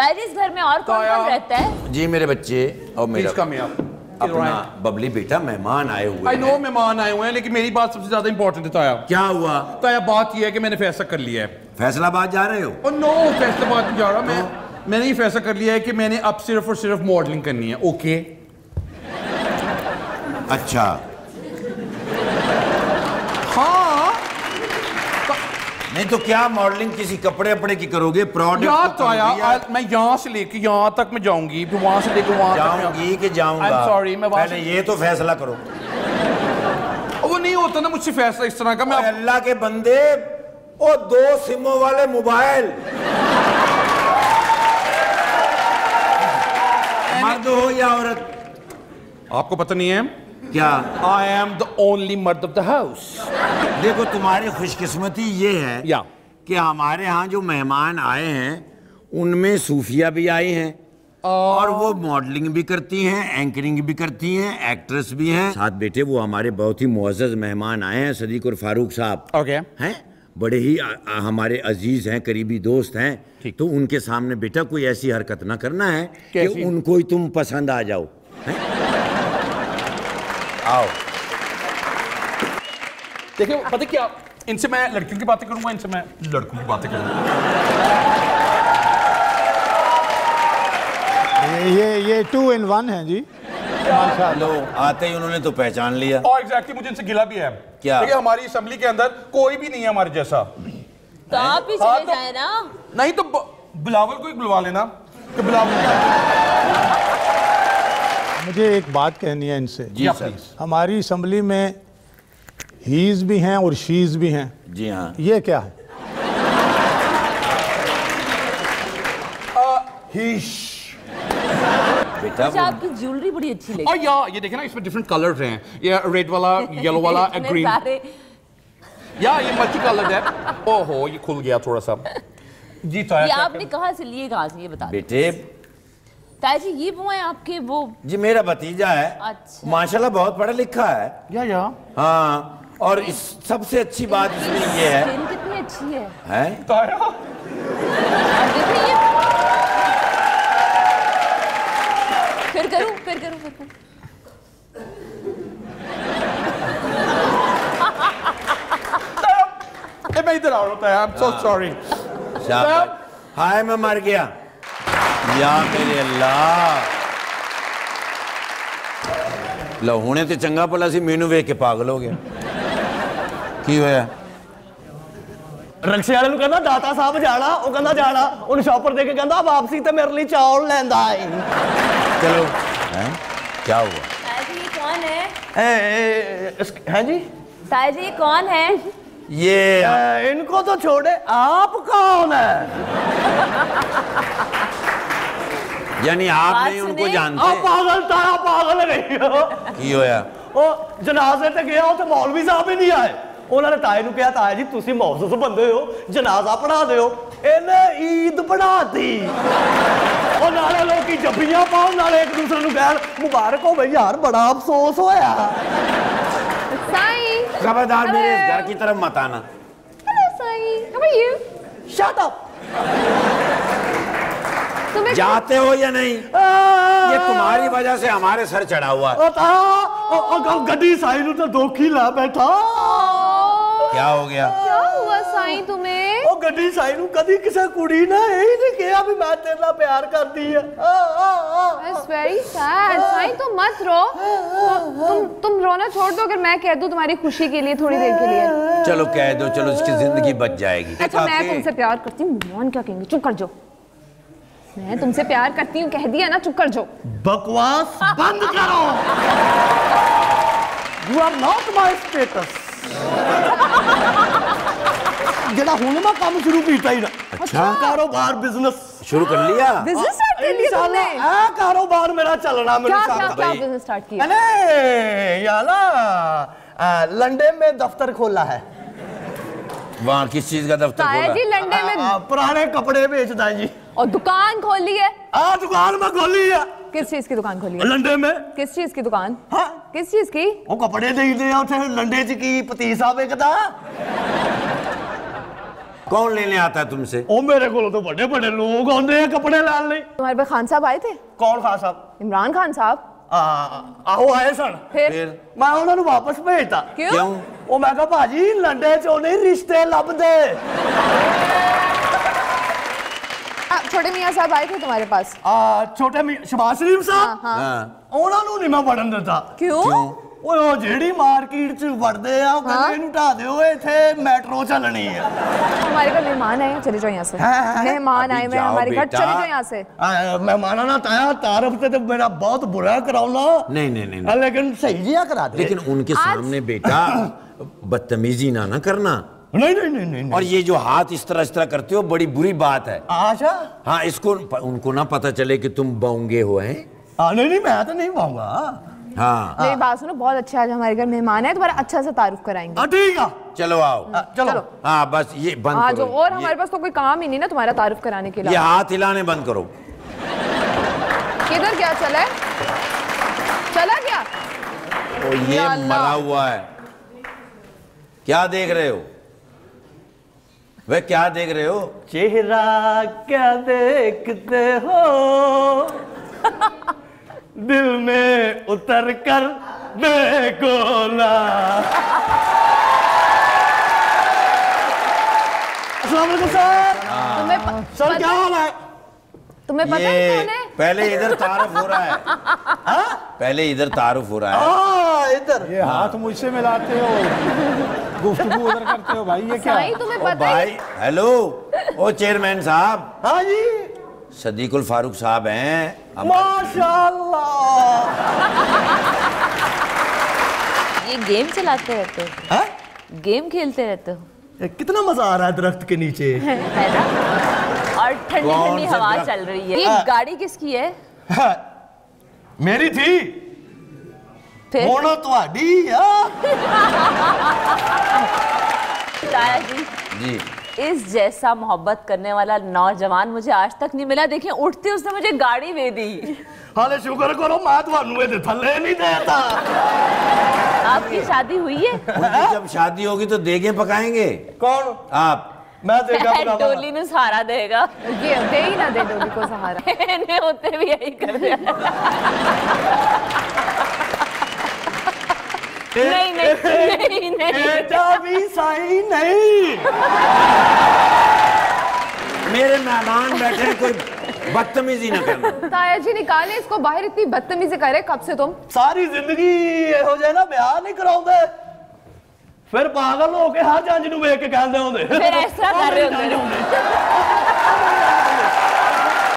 ताया जी, इस घर में और कौन कौन रहता है? जी मेरे बच्चे और मेरा अपना बबली बेटा, मेहमान आए हुए हैं। आई नो मेहमान आए हुए हैं, लेकिन मेरी बात सबसे ज्यादा इंपॉर्टेंट है ताया। क्या हुआ? ताया बात यह है कि मैंने फैसला कर लिया है। फैसलाबाद जा रहे हो? नो, फैसलाबाद नहीं जा रहा। मैंने ये फैसला कर लिया है कि मैंने अब सिर्फ और सिर्फ मॉडलिंग करनी है। ओके? अच्छा। हाँ। नहीं तो क्या मॉडलिंग किसी कपड़े वपड़े की करोगे? प्रोडक्ट तो यार मैं यहाँ से लेके यहाँ तक मैं जाऊंगी, फिर वहां से लेके वहां जाऊंगी कि जाऊंगा? सॉरी, मैं पहले ये तो फैसला करो। वो नहीं होता ना मुझसे फैसला इस तरह का। मैं अल्लाह के बंदे, ओ 2 सिमों वाले मोबाइल, मर्द हो या औरत? आपको पता नहीं है क्या? आई एम द ओनली मर्द ऑफ द हाउस। देखो तुम्हारी खुशकिस्मती ये है कि हमारे यहाँ जो मेहमान आए हैं उनमें सूफिया भी आई हैं और वो मॉडलिंग भी करती हैं, एंकरिंग भी करती हैं, एक्ट्रेस भी हैं। साथ बेटे वो हमारे बहुत ही मुअज़्ज़ज़ मेहमान आए हैं, सदीक और फारूक साहब। ओके। हैं बड़े ही हमारे अजीज हैं, करीबी दोस्त हैं। तो उनके सामने बेटा कोई ऐसी हरकत ना करना है कि उनको ही तुम पसंद आ जाओ। आओ। देखिए पता क्या, इनसे मैं लड़कियों की बातें करूंगा, इनसे मैं लड़कों की बातें करूंगा। ये 2 in 1 है जी। लो आते ही उन्होंने तो पहचान लिया। और एग्जैक्टली मुझे इनसे गिला भी है। क्या? देखिए हमारी असेंबली के अंदर कोई भी नहीं है हमारे जैसा। तो आप ही चले जाए ना। नहीं तो बिलावल को ही बुलवा लेना कि बिलावल। मुझे एक बात कहनी है इनसे। जी सर। हमारी असेंबली में हीज भी हैं और शीज भी हैं। जी हाँ। ये क्या है? बेटा अच्छा, आपकी ज्वेलरी बड़ी अच्छी लगी। और ये देखे ना, इसमें डिफरेंट कलर्स हैं। ये रेड वाला, येलो वाला, ग्रीन। या ये मल्टी कलर्ड है। ओहो ये खुल गया थोड़ा सा। जी ताया, ये आपने कहाँ से लिए, कहाँ से, ये बता बेटे। ताया जी ये वो है आपके वो? जी मेरा भतीजा है। अच्छा। माशाल्लाह बहुत पढ़ा लिखा है। या हाँ, और इस सबसे अच्छी बात इसमें ये है। स्किन कितनी अच्छी है। हैं? ताया फिर करूं। मैं इधर आ रहा था। I am so sorry. हाय मैं मर गया। या मेरे अल्लाह। लो हुणे ते चंगा भला सी, मैनू वेख के पागल हो गया। की होया? रक्शे वाले नूं कहंदा दाता साहब जाना, वो कहंदा जाना, उन शॉपर दे के कहंदा वापसी ते मेरे लिए चावल लैंदा है। चलो हैं क्या हुआ? ताया जी ये कौन है? हैं जी? ताया जी ये कौन है? ये इनको तो छोड़े, आप कौन है? यानी आप नहीं उनको जानते? आप पागल ताया, पागल नहीं हो। की होया? ओ जनाजे ते गया, उत्थे मौलवी साहब ही नहीं आए। उन्होंने ताए नूं कहा ताया जी तुसी मौजूद बंदे हो, जनाजा पढ़ा दिओ। इन्हें ईद पढ़ाती और नाले लोग जब्बियां पाओ, नाले एक दूसरे नूं कहण मुबारक हो भाई यार, बड़ा अफसोस होया। साईं खबरदार मेरे इस घर की तरफ मत आना। Hello Sai, how are you? Shut up. जाते हो या नहीं? ये तुम्हारी वजह से हमारे सर चढ़ा हुआ है। गड्डी साई नूं तो दोखी ला बैठा। क्या हो गया? क्या हुआ साईं तुम्हें? ओ गड्डी साई नूं कदी किसी कुड़ी ने यही नहीं कहा भी मैं तेरे नाल प्यार करदी है। It's very sad. साईं तुम मत रो। तुम रोना छोड़ दो, अगर मैं कह दूं तुम्हारी खुशी के लिए थोड़ी देर के लिए। चलो कह दो, चलो इसकी जिंदगी बच जाएगी। अच्छा मैं तुमसे प्यार करती हूँ, भगवान क्या कहेंगे? चुप कर जाओ। मैं तुमसे प्यार करती हूँ कह दिया ना, चुप कर जाओ। बकवास बंद करो। You are not my status. जड़ा हुणे मैं काम शुरू कीता ही ना। अच्छा कारोबार बिजनेस शुरू कर लिया? बिजनेस स्टार्ट कर लिया तुमने? आ कारोबार मेरा चलना मेरे साथ। क्या बिजनेस स्टार्ट किया? अरे याला लंदन में दफ्तर खोला है। वहाँ किस चीज का दफ्तर खोला? जी लंदे में पुराने कपड़े बेचता है जी। और दुकान खोली है? दुकान में खोली है। किस चीज की दुकान खोली है? लंदे में। किस चीज की दुकान? हाँ किस चीज की? वो कपड़े देखते हैं उसे लंडे च की पतीसा बेचता। कौन लेने आता है तुमसे? ओ मेरे को तो बड़े बड़े लोग आते हैं कपड़े लाने लिए। तुम्हारे पास खान साहब आए थे? कौन खान साहब? इमरान खान साहब। आहो आए सन। फिर मैं उन्होंने वापस भेजता। क्यों? ओ मैं कहा भाजी लंडे चो नहीं रिश्ते लभदे। छोटे मियाँ साहब आए थे तुम्हारे पास? छोटे मियाँ शहबाज शरीफ साहब। हाँ। उन्होंने नहीं मैं बढ़न देता। क्यों? ਓਏ ਉਹ ਜਿਹੜੀ ਮਾਰਕੀਟ 'ਚ ਵੜਦੇ ਆ ਉਹ ਕਹਿੰਦੇ ਇਹਨੂੰ ਢਾ ਦਿਓ ਇੱਥੇ ਮੈਟਰੋ ਚੱਲਣੀ ਹੈ। हमारे घर मेहमान आए हैं, चले जाओ यहाँ से। मेहमान आए हुए हैं हमारे घर, चले जाओ यहाँ से। मेहमाना ना ताया तारफ से तो मेरा बहुत बुरा कराओना। नहीं लेकिन सही जिया करा दे। लेकिन उनके सामने बेटा बदतमीजी ना करना। नहीं। और ये जो हाथ इस तरह करते हो बड़ी बुरी बात है। अच्छा। हाँ, इसको उनको ना पता चले कि तुम बौंगे हो हैं। नहीं मैं तो नहीं पाऊंगा। हाँ मेरी बात सुनो, बहुत अच्छा आज हमारे घर मेहमान है, तुम्हारा अच्छा से तारुफ कराएंगे। ठीक है, चलो आओ। चलो। हाँ बस ये बंद हाँ करो। जो और हमारे पास तो कोई काम ही नहीं ना तुम्हारा तारुफ कराने के लिए। ये हाथ हिलाने बंद करो। किधर क्या चला है? चला क्या? तो ये मरा हुआ है। क्या देख रहे हो? वे क्या देख रहे हो? चेहरा क्या देखते हो दिल में उतर कर देखो ना। अस्सलाम वालेकुम सर। सर क्या हाल है? तुम्हें पता है कौन है? पहले इधर तारुफ हो रहा है। पहले इधर तारुफ हो रहा है। इधर ये हाथ मुझसे मिलाते हो, गुफ्तगू उधर करते हो भाई, ये क्या? साईं तुम्हें पता है? भाई हेलो, ओ चेयरमैन साहब। हाँ जी, सदीकुल फारूक साहब हैं। माशाल्लाह। ये गेम चलाते रहते हो? गेम खेलते रहते हो? कितना मजा आ रहा है दरख्त के नीचे, है ना? और ठंडी ठंडी हवा चल रही है। ये गाड़ी किसकी है? मेरी थी। फिर मोनो तुम्हारी ताया जी, जी इस जैसा मोहब्बत करने वाला नौजवान मुझे आज तक नहीं मिला। देखिए उठते उसने मुझे गाड़ी दे दी। हाले शुक्र करो मैं थानू ये थल्ले नहीं देता। आपकी शादी हुई है? उनकी जब शादी होगी तो देगे पकाएंगे। कौन? आप। मैं देगा डोली ने सहारा देगा। ये दे ही ना दे डोली को सहारा। इन्हें होते भी यही कर दिया। नहीं बेटा भी सही नहीं। मेरे मेहमान बैठे, कोई बदतमीजी ना करना। ताया जी निकाले इसको बाहर, इतनी बदतमीजी करे कब से तुम? सारी जिंदगी हो जाए ना ब्याह नहीं कराउंदे, फिर पागल हो के हर जंज नूं वेख के कहंदे होंदे फिर इस तरह कर रहे होंदे।